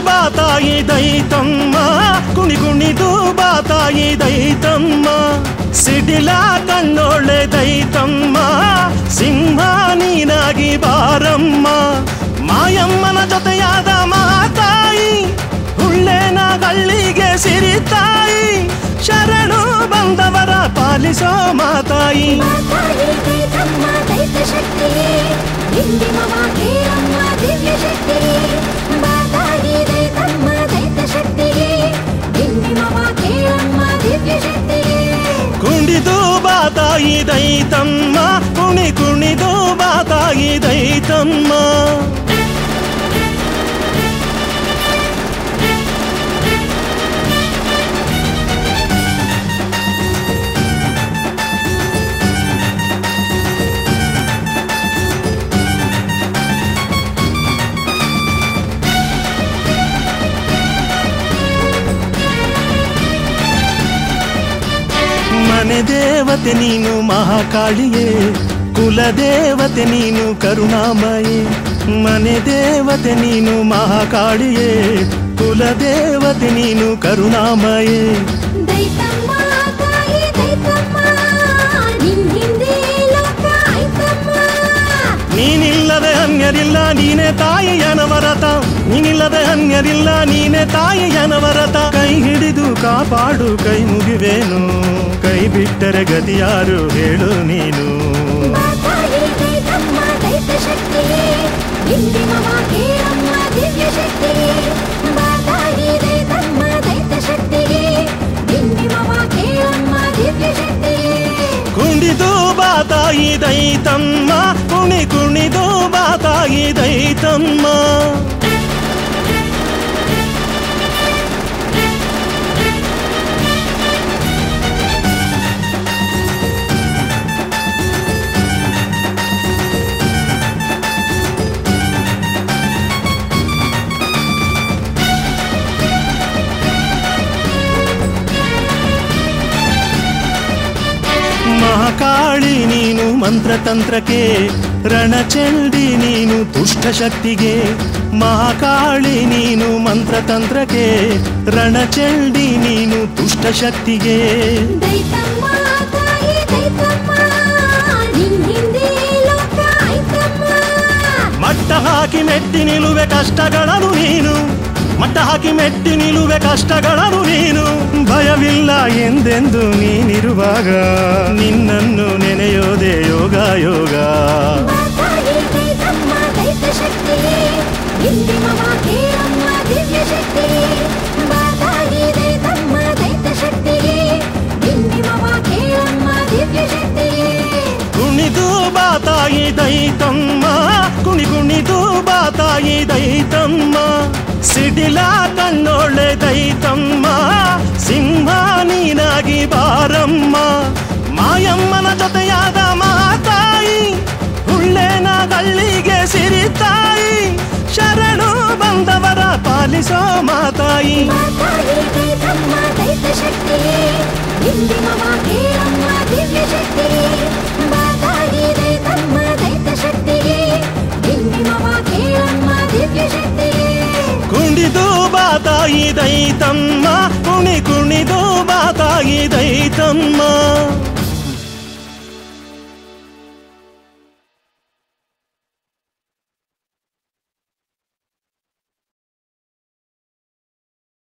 ಬಾತಾಯಿ ದೈತಮ್ಮ ಕುಣಿ ಕುಣಿದು ಬಾತಾಯಿ ದೈತಮ್ಮ ಸಿಡಿಲ ಕಣ್ಣೊಳ್ಳೆ ದೈತಮ್ಮ ಸಿಂಹ ನೀನಾಗಿ ಬಾರಮ್ಮ ಮಾಯಮ್ಮನ ಜೊತೆಯಾದ ಮಾತಾಯಿ ಹುಳ್ಳೆನ ಗಳ್ಳಿಗೆ ಸಿರಿತಾಯಿ ಶರಣು ಬಂದವರ ಪಾಲಿಸೋ ಮಾತಾಯಿ ಕುಣಿದು ಬಾತಾಯಿ ದೈತಮ್ಮ ಕುಣಿ ಕುಣಿದು ಬಾತಾಯಿ ದೈತಮ್ಮ ಮನೆ ದೇವತೆ ನೀನು ಮಹಾಕಾಳಿಯೇ ಕುಲದೇವತೆ ನೀನು ಕರುಣಾಮಯೇ ಮನೆ ದೇವತೆ ನೀನು ಮಹಾಕಾಳಿಯೇ ಕುಲದೇವತೆ ನೀನು ಕರುಣಾಮಯೇ ನೀನಿಲ್ಲದೆ ಅನ್ಯರಿಲ್ಲ ನೀನೆ ತಾಯಿಯ ನವರತ ನೀನಿಲ್ಲದೆ ಅನ್ಯರಿಲ್ಲ ನೀನೆ ತಾಯಿಯ ನವರತ ಕೈ ಹಿಡಿದು ಕಾಪಾಡು ಕೈ ಮುಗಿವೇನು ಕೈ ಬಿಟ್ಟರೆ ಗತಿಯಾರು ಹೇಳು ನೀನು ಕುಣಿದು ಬಾತಾಯಿ ದೈತಮ್ಮ ಕುಣಿ ಕುಣಿದು ಬಾತಾಯಿ ದೈತಮ್ಮ ಮಹಾಕಾಳಿ ನೀನು ಮಂತ್ರತಂತ್ರಕ್ಕೆ ರಣಚಂಡಿ ನೀನು ದುಷ್ಟಶಕ್ತಿಗೆ ಮಹಾಕಾಳಿ ನೀನು ಮಂತ್ರತಂತ್ರಕ್ಕೆ ರಣಚಂಡಿ ನೀನು ದುಷ್ಟಶಕ್ತಿಗೆ ಮಟ್ಟ ಹಾಕಿ ಮೆಟ್ಟಿ ನಿಲ್ಲುವೆ ಕಷ್ಟಗಳನ್ನು ನೀನು ಮಟ್ಟ ಹಾಕಿ ಮೆಟ್ಟಿ ನಿಲ್ಲುವೆ ಕಷ್ಟಗಳನ್ನು ನೀನು ಭಯವಿಲ್ಲ ಎಂದೆಂದು ನೀನಿರುವಾಗ ನಿನ್ನನ್ನು ನೆನೆಯೋದೇ ಯೋಗ ಯೋಗ ಕುಣಿದು ಬಾತಾಯಿ ದೈತಮ್ಮ ಕುಣಿ ಕುಣಿದು ಬಾತಾಯಿ ದೈತಮ್ಮ ಸಿಡಿಲ ಕಣ್ಣೊಳ್ಳೆ ದೈತಮ್ಮ ಸಿಂಹ ನೀನಾಗಿ ಬಾರಮ್ಮ ಮಾಯಮ್ಮನ ಜೊತೆಯಾದ ಮಾತಾಯಿ ಹುಳ್ಳೆನ ಗಳ್ಳಿಗೆ ಸಿರಿತಾಯಿ ಶರಣು ಬಂದವರ ಪಾಲಿಸೋ ಮಾತಾಯಿ ಕುಣಿದು ಬಾತಾಯಿ ದೈತಮ್ಮ ಕುಣಿ ಕುಣಿದು ಬಾತಾಯಿ ದೈತಮ್ಮ